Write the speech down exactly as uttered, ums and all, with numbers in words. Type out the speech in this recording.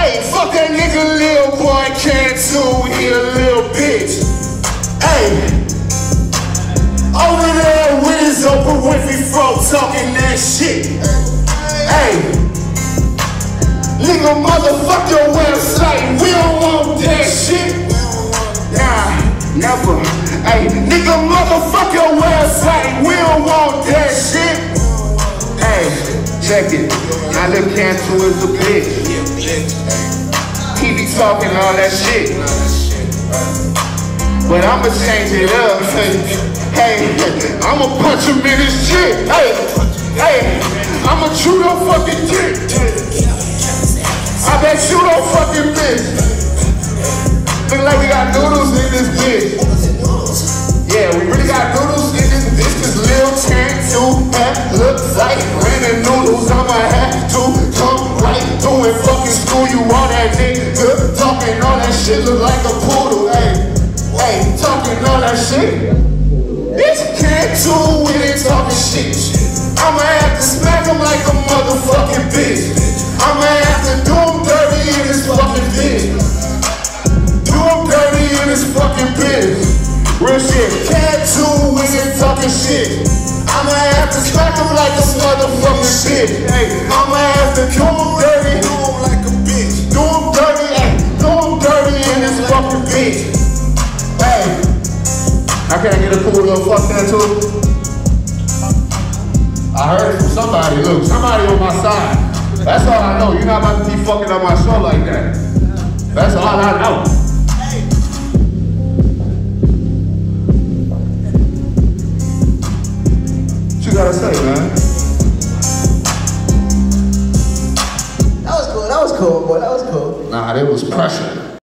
Hey, fuck that nigga, little boy, can't too, he a little bitch. Hey, over there with his Oprah Winfrey fro talking that shit. Hey, nigga, motherfuck your website, we don't want that shit. Nah, never. Hey, nigga, motherfuck your website, we don't want that shit. Hey, check it. Now look, Cantu is a bitch. He be talking all that shit. But I'ma change it up. Hey, I'ma punch him in his shit. Hey, hey, I'ma chew your fucking dick. I bet you don't fucking miss. Look like we got noodles in this bitch. Yeah, we really got noodles in this bitch. This Lil Cantu looks like random noodles. I'ma have to come right doing fucking school. You all that nigga talking all that shit, look like a poodle. Hey, hey, talking all that shit. This Cantu when it talking shit. I'ma have to smack him like a motherfucking bitch. I'ma have to do him dirty in his fucking bitch. Do him dirty in his fucking bitch. Real shit, Cantu when it talking shit. I'ma have to smack him like a motherfucking bitch. Hey, I'ma have to do him dirty, do him like a bitch. Do him dirty, hey, do him dirty in his fucking bitch. Hey, I can't get a cool little fuck that too. I heard it from somebody, look, somebody on my side. That's all I know. You're not about to be fucking on my show like that. That's all I know. What you gotta say, man? That was cool, that was cool, boy, that was cool. Nah, it was pressure.